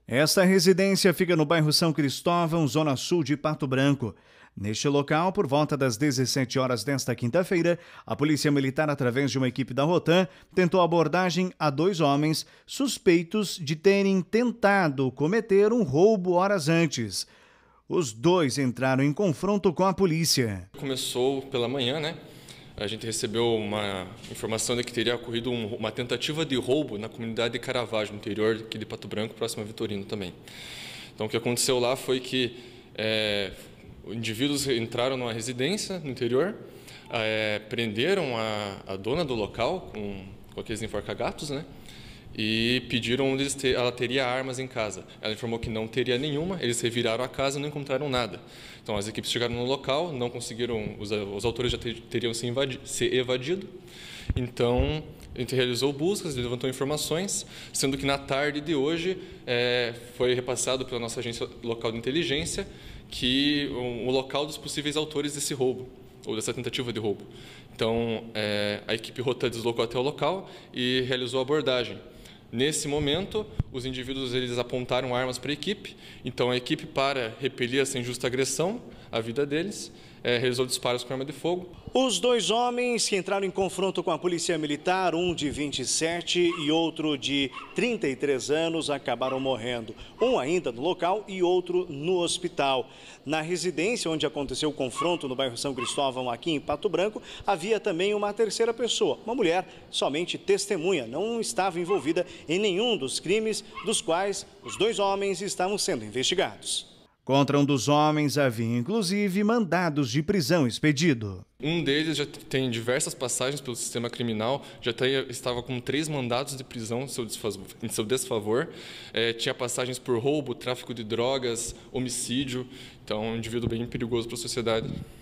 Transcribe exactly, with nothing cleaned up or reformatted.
Esta residência fica no bairro São Cristóvão, zona sul de Pato Branco. Neste local, por volta das dezessete horas desta quinta-feira, a Polícia Militar, através de uma equipe da Rotam, tentou abordagem a dois homens suspeitos de terem tentado cometer um roubo horas antes. Os dois entraram em confronto com a polícia. Começou pela manhã, né? A gente recebeu uma informação de que teria ocorrido um, uma tentativa de roubo na comunidade de Caravaggio, no interior aqui de Pato Branco, próximo a Vitorino também. Então, o que aconteceu lá foi que é, indivíduos entraram numa residência no interior, é, prenderam a, a dona do local com, com aqueles enforca-gatos, né? E pediram onde ela teria armas em casa. Ela informou que não teria nenhuma, eles reviraram a casa e não encontraram nada. Então, as equipes chegaram no local, não conseguiram, os, os autores já ter, teriam se, invadi, se evadido. Então, a gente realizou buscas, levantou informações, sendo que na tarde de hoje é, foi repassado pela nossa agência local de inteligência que o, o local dos possíveis autores desse roubo, ou dessa tentativa de roubo. Então, é, a equipe Rotam deslocou até o local e realizou a abordagem. Nesse momento, os indivíduos eles apontaram armas para a equipe, então a equipe, para repelir essa injusta agressão à vida deles, é, realizou disparos com arma de fogo. Os dois homens que entraram em confronto com a Polícia Militar, um de vinte e sete e outro de trinta e três anos, acabaram morrendo. Um ainda no local e outro no hospital. Na residência onde aconteceu o confronto, no bairro São Cristóvão, aqui em Pato Branco, havia também uma terceira pessoa, uma mulher, somente testemunha, não estava envolvida em nenhum dos crimes dos quais os dois homens estavam sendo investigados. Contra um dos homens havia, inclusive, mandados de prisão expedido. Um deles já tem diversas passagens pelo sistema criminal, já estava com três mandados de prisão em seu desfavor. Em seu desfavor. É, tinha passagens por roubo, tráfico de drogas, homicídio. Então, é um indivíduo bem perigoso para a sociedade.